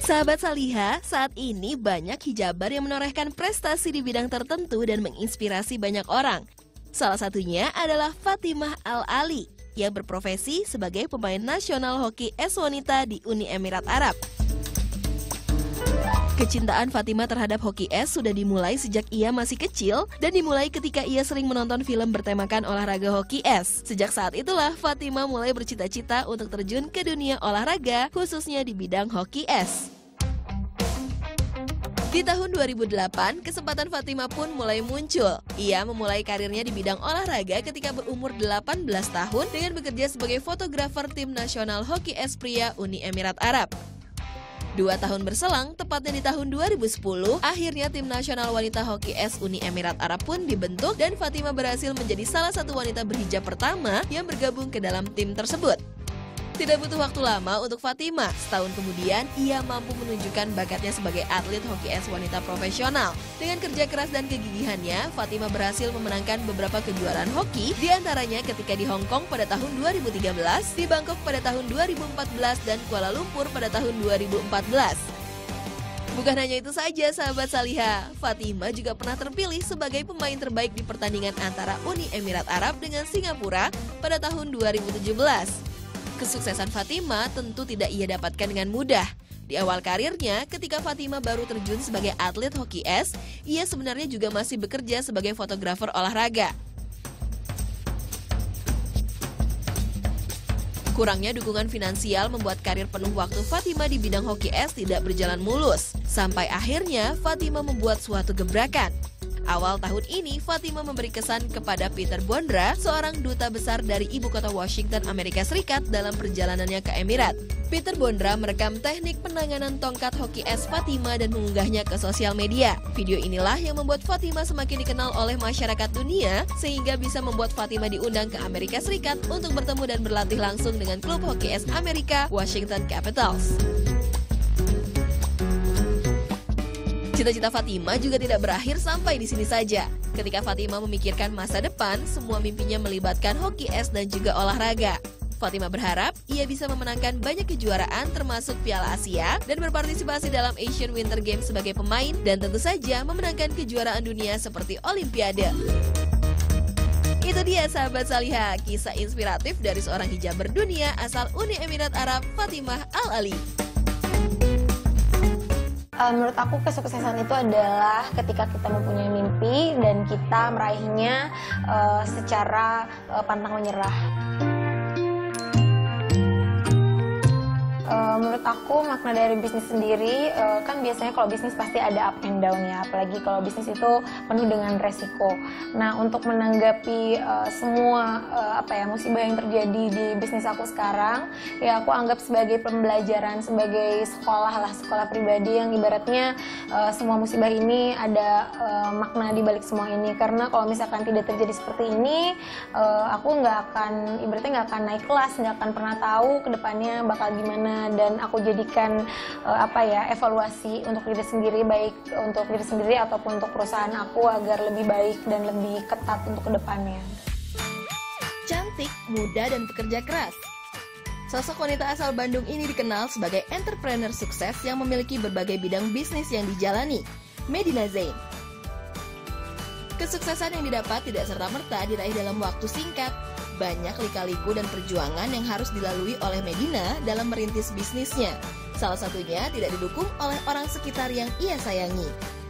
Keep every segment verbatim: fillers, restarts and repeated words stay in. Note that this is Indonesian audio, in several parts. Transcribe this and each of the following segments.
Sahabat Saliha, saat ini banyak hijaber yang menorehkan prestasi di bidang tertentu dan menginspirasi banyak orang. Salah satunya adalah Fatimah Al-Ali yang berprofesi sebagai pemain nasional hoki es wanita di Uni Emirat Arab. Kecintaan Fatimah terhadap hoki es sudah dimulai sejak ia masih kecil dan dimulai ketika ia sering menonton film bertemakan olahraga hoki es. Sejak saat itulah Fatimah mulai bercita-cita untuk terjun ke dunia olahraga, khususnya di bidang hoki es. Di tahun dua ribu delapan, kesempatan Fatimah pun mulai muncul. Ia memulai karirnya di bidang olahraga ketika berumur delapan belas tahun dengan bekerja sebagai fotografer tim nasional hoki es pria Uni Emirat Arab. Dua tahun berselang, tepatnya di tahun dua ribu sepuluh, akhirnya tim nasional wanita hoki es Uni Emirat Arab pun dibentuk dan Fatimah berhasil menjadi salah satu wanita berhijab pertama yang bergabung ke dalam tim tersebut. Tidak butuh waktu lama untuk Fatimah, setahun kemudian ia mampu menunjukkan bakatnya sebagai atlet hoki es wanita profesional. Dengan kerja keras dan kegigihannya, Fatimah berhasil memenangkan beberapa kejuaraan hoki, diantaranya ketika di Hong Kong pada tahun dua ribu tiga belas, di Bangkok pada tahun dua ribu empat belas, dan Kuala Lumpur pada tahun dua ribu empat belas. Bukan hanya itu saja sahabat Saliha, Fatimah juga pernah terpilih sebagai pemain terbaik di pertandingan antara Uni Emirat Arab dengan Singapura pada tahun dua ribu tujuh belas. Kesuksesan Fatimah tentu tidak ia dapatkan dengan mudah. Di awal karirnya, ketika Fatimah baru terjun sebagai atlet hoki es, ia sebenarnya juga masih bekerja sebagai fotografer olahraga. Kurangnya dukungan finansial membuat karir penuh waktu Fatimah di bidang hoki es tidak berjalan mulus. Sampai akhirnya Fatimah membuat suatu gebrakan. Awal tahun ini, Fatimah memberi kesan kepada Peter Bondra, seorang duta besar dari ibu kota Washington, Amerika Serikat dalam perjalanannya ke Emirat. Peter Bondra merekam teknik penanganan tongkat hoki es Fatimah dan mengunggahnya ke sosial media. Video inilah yang membuat Fatimah semakin dikenal oleh masyarakat dunia, sehingga bisa membuat Fatimah diundang ke Amerika Serikat untuk bertemu dan berlatih langsung dengan klub hoki es Amerika, Washington Capitals. Cita-cita Fatimah juga tidak berakhir sampai di sini saja. Ketika Fatimah memikirkan masa depan, semua mimpinya melibatkan hoki es dan juga olahraga. Fatimah berharap ia bisa memenangkan banyak kejuaraan termasuk Piala Asia dan berpartisipasi dalam Asian Winter Games sebagai pemain dan tentu saja memenangkan kejuaraan dunia seperti Olimpiade. Itu dia sahabat Saliha, kisah inspiratif dari seorang hijaber dunia asal Uni Emirat Arab, Fatimah Al-Ali. Uh, menurut aku kesuksesan itu adalah ketika kita mempunyai mimpi dan kita meraihnya uh, secara uh, pantang menyerah. Uh, menurut aku makna dari bisnis sendiri, uh, kan biasanya kalau bisnis pasti ada up and down ya, apalagi kalau bisnis itu penuh dengan resiko. Nah, untuk menanggapi uh, semua uh, apa ya musibah yang terjadi di bisnis aku sekarang, ya aku anggap sebagai pembelajaran, sebagai sekolah lah, sekolah pribadi yang ibaratnya uh, semua musibah ini ada uh, makna di balik semua ini. Karena kalau misalkan tidak terjadi seperti ini, uh, aku nggak akan, ibaratnya nggak akan naik kelas, nggak akan pernah tahu kedepannya bakal gimana. Dan aku jadikan uh, apa ya evaluasi untuk diri sendiri, baik untuk diri sendiri ataupun untuk perusahaan aku agar lebih baik dan lebih ketat untuk kedepannya. Cantik, muda, dan pekerja keras. Sosok wanita asal Bandung ini dikenal sebagai entrepreneur sukses yang memiliki berbagai bidang bisnis yang dijalani. Medina Zain. Kesuksesan yang didapat tidak serta-merta diraih dalam waktu singkat. Banyak lika-liku dan perjuangan yang harus dilalui oleh Medina dalam merintis bisnisnya. Salah satunya tidak didukung oleh orang sekitar yang ia sayangi.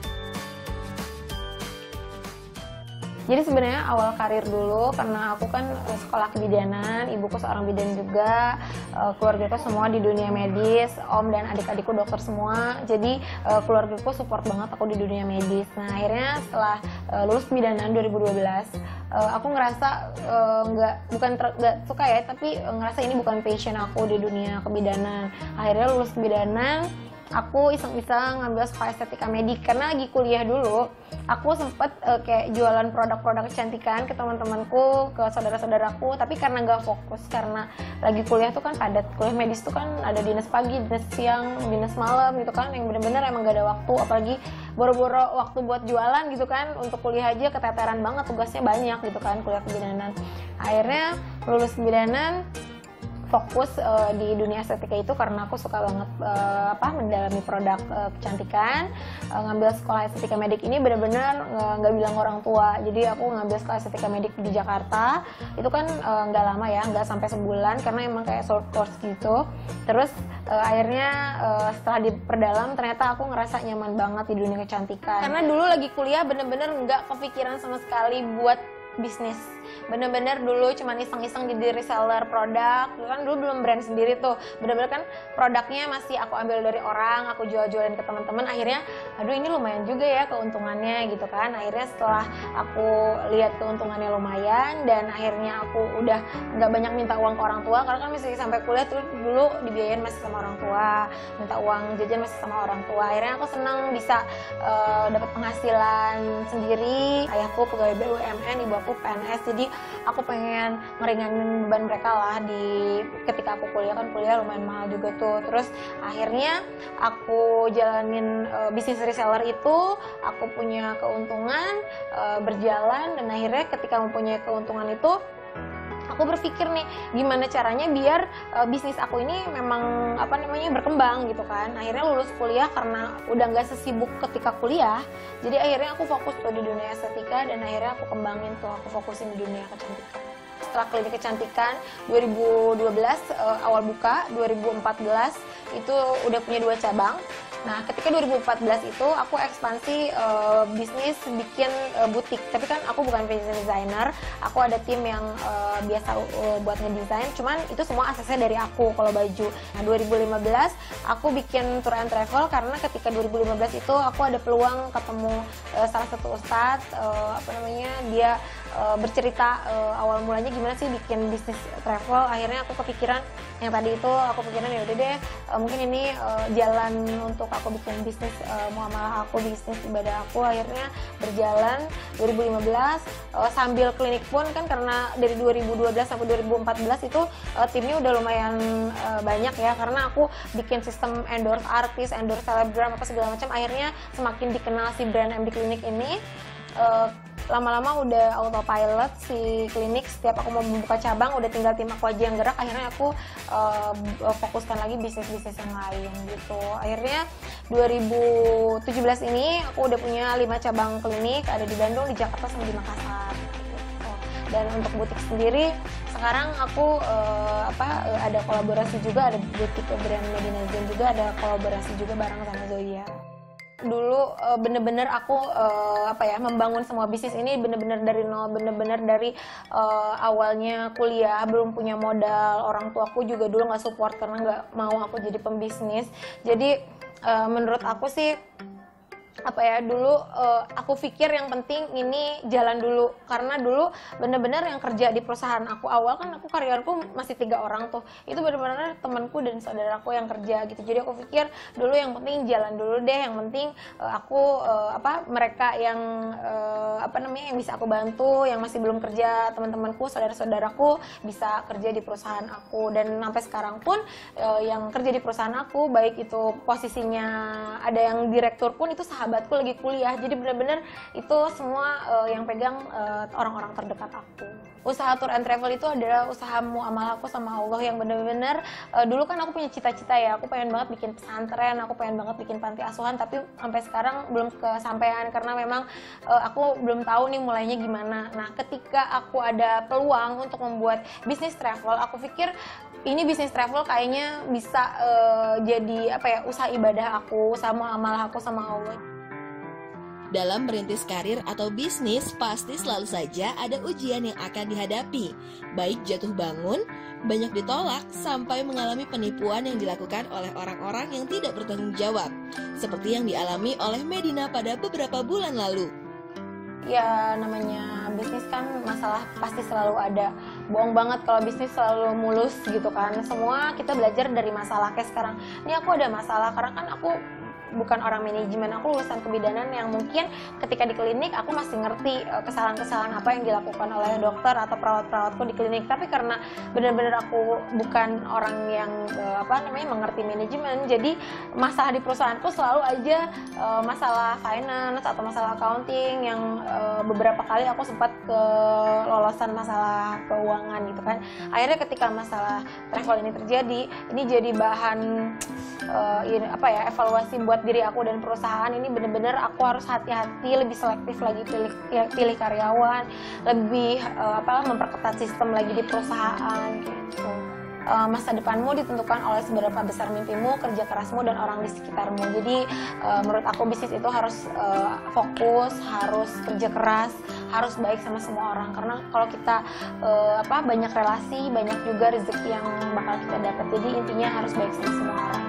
Jadi sebenarnya awal karir dulu, karena aku kan sekolah kebidanan, ibuku seorang bidan juga, keluargaku semua di dunia medis, om dan adik-adikku dokter semua, jadi keluargaku support banget aku di dunia medis. Nah akhirnya setelah lulus kebidanan dua ribu dua belas, aku ngerasa nggak bukan nggak suka ya, tapi ngerasa ini bukan passion aku di dunia kebidanan. Akhirnya lulus kebidanan, aku iseng-iseng ngambil sekolah estetika medik karena lagi kuliah dulu. Aku sempet uh, kayak jualan produk-produk kecantikan ke teman-temanku, ke saudara-saudaraku, tapi karena nggak fokus, karena lagi kuliah tuh kan padat. Kuliah medis tuh kan ada dinas pagi, dinas siang, dinas malam gitu kan, yang bener-bener emang gak ada waktu, apalagi boro-boro waktu buat jualan gitu kan. Untuk kuliah aja keteteran banget, tugasnya banyak gitu kan, kuliah kebidanan. Akhirnya lulus kebidanan, fokus uh, di dunia estetika itu karena aku suka banget uh, apa mendalami produk uh, kecantikan. Uh, ngambil sekolah estetika medik ini benar-benar nggak bilang orang tua. Jadi aku ngambil sekolah estetika medik di Jakarta. Itu kan nggak uh, lama ya, nggak sampai sebulan karena emang kayak short course gitu. Terus uh, akhirnya uh, setelah diperdalam ternyata aku ngerasa nyaman banget di dunia kecantikan. Karena dulu lagi kuliah bener-bener nggak kepikiran sama sekali buat bisnis. Bener-bener dulu cuma iseng-iseng jadi reseller produk, kan dulu belum brand sendiri tuh, bener-bener kan produknya masih aku ambil dari orang, aku jual-jualin ke teman-teman. Akhirnya aduh ini lumayan juga ya keuntungannya gitu kan. Akhirnya setelah aku lihat keuntungannya lumayan dan akhirnya aku udah nggak banyak minta uang ke orang tua, karena kan masih sampai kuliah tuh dulu dibiayain masih sama orang tua, minta uang jajan masih sama orang tua. Akhirnya aku senang bisa uh, dapat penghasilan sendiri. Ayahku pegawai B U M N, ibu aku P N S, jadi aku pengen meringanin beban mereka lah di ketika aku kuliah, kan kuliah lumayan mahal juga tuh. Terus akhirnya aku jalanin uh, bisnis reseller itu, aku punya keuntungan, uh, berjalan, dan akhirnya ketika mempunyai keuntungan itu aku berpikir nih gimana caranya biar uh, bisnis aku ini memang apa namanya berkembang gitu kan. Akhirnya lulus kuliah karena udah nggak sesibuk ketika kuliah, jadi akhirnya aku fokus tuh di dunia estetika dan akhirnya aku kembangin tuh, aku fokusin di dunia kecantikan. Setelah klinik kecantikan dua ribu dua belas uh, awal buka, dua ribu empat belas itu udah punya dua cabang. Nah, ketika dua ribu empat belas itu aku ekspansi uh, bisnis bikin uh, butik. Tapi kan aku bukan fashion designer, aku ada tim yang uh, biasa uh, buat ngedesain. Cuman itu semua aksesnya dari aku kalau baju. Nah, dua ribu lima belas aku bikin tour and travel karena ketika dua ribu lima belas itu aku ada peluang ketemu uh, salah satu ustadz, uh, apa namanya, dia uh, bercerita uh, awal mulanya gimana sih bikin bisnis travel. Akhirnya aku kepikiran yang tadi itu, aku pikiran ya udah deh, uh, mungkin ini uh, jalan untuk aku bikin bisnis uh, muamalah aku, bisnis ibadah aku. Akhirnya berjalan dua ribu lima belas uh, sambil klinik pun kan, karena dari dua ribu dua belas sampai dua ribu empat belas itu uh, timnya udah lumayan uh, banyak ya, karena aku bikin sistem endorse artis, endorse selebgram apa segala macam. Akhirnya semakin dikenal si brand M D Klinik ini. Uh, lama-lama udah autopilot si klinik. Setiap aku mau membuka cabang udah tinggal tim aku aja yang gerak. Akhirnya aku uh, fokuskan lagi bisnis-bisnis yang lain gitu. Akhirnya dua ribu tujuh belas ini aku udah punya lima cabang klinik, ada di Bandung, di Jakarta, sama di Makassar gitu. Dan untuk butik sendiri sekarang aku uh, apa uh, ada kolaborasi juga, ada butik brand Medina Zen juga, ada kolaborasi juga bareng sama Zoya. Dulu uh, bener-bener aku uh, apa ya membangun semua bisnis ini bener-bener dari nol, bener-bener dari uh, awalnya kuliah, belum punya modal, orang tuaku juga dulu nggak support karena nggak mau aku jadi pembisnis. Jadi uh, menurut aku sih apa ya, dulu uh, aku pikir yang penting ini jalan dulu, karena dulu bener-bener yang kerja di perusahaan aku awal kan, aku karyawanku masih tiga orang tuh, itu bener-bener temanku dan saudaraku yang kerja gitu. Jadi aku pikir dulu yang penting jalan dulu deh, yang penting uh, aku uh, apa mereka yang uh, apa namanya yang bisa aku bantu, yang masih belum kerja, teman-temanku, saudara-saudaraku bisa kerja di perusahaan aku. Dan sampai sekarang pun uh, yang kerja di perusahaan aku, baik itu posisinya ada yang direktur pun itu sahabatku lagi kuliah. Jadi benar-benar itu semua uh, yang pegang uh, orang-orang terdekat aku. Usaha tour and travel itu adalah usaha muamalah aku sama Allah yang benar-benar uh, dulu kan aku punya cita-cita ya, aku pengen banget bikin pesantren, aku pengen banget bikin panti asuhan, tapi sampai sekarang belum kesampaian karena memang uh, aku belum tahu nih mulainya gimana. Nah, ketika aku ada peluang untuk membuat bisnis travel, aku pikir ini bisnis travel kayaknya bisa uh, jadi apa ya, usaha ibadah aku, usaha muamalah aku sama Allah. Dalam merintis karir atau bisnis, pasti selalu saja ada ujian yang akan dihadapi, baik jatuh bangun, banyak ditolak, sampai mengalami penipuan yang dilakukan oleh orang-orang yang tidak bertanggung jawab, seperti yang dialami oleh Medina pada beberapa bulan lalu. Ya namanya bisnis kan masalah pasti selalu ada. Bohong banget kalau bisnis selalu mulus gitu kan. Semua kita belajar dari masalah. Kayak sekarang, ini aku ada masalah karena kan aku bukan orang manajemen, aku lulusan kebidanan yang mungkin ketika di klinik aku masih ngerti uh, kesalahan-kesalahan apa yang dilakukan oleh dokter atau perawat-perawatku di klinik. Tapi karena benar-benar aku bukan orang yang uh, apa namanya mengerti manajemen, jadi masalah di perusahaanku selalu aja uh, masalah finance atau masalah accounting yang uh, beberapa kali aku sempat kelolosan masalah keuangan gitu kan. Akhirnya ketika masalah travel ini terjadi, ini jadi bahan uh, ini, apa ya evaluasi buat diri aku dan perusahaan. Ini bener-bener aku harus hati-hati, lebih selektif lagi pilih pilih karyawan, lebih uh, apa memperketat sistem lagi di perusahaan gitu. Uh, masa depanmu ditentukan oleh seberapa besar mimpimu, kerja kerasmu, dan orang di sekitarmu. Jadi uh, menurut aku bisnis itu harus uh, fokus, harus kerja keras, harus baik sama semua orang. Karena kalau kita uh, apa banyak relasi, banyak juga rezeki yang bakal kita dapat. Jadi intinya harus baik sama semua orang.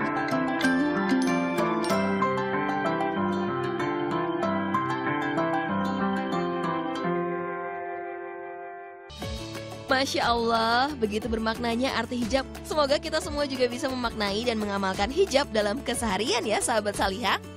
Masya Allah, begitu bermaknanya arti hijab. Semoga kita semua juga bisa memaknai dan mengamalkan hijab dalam keseharian ya sahabat Salihah.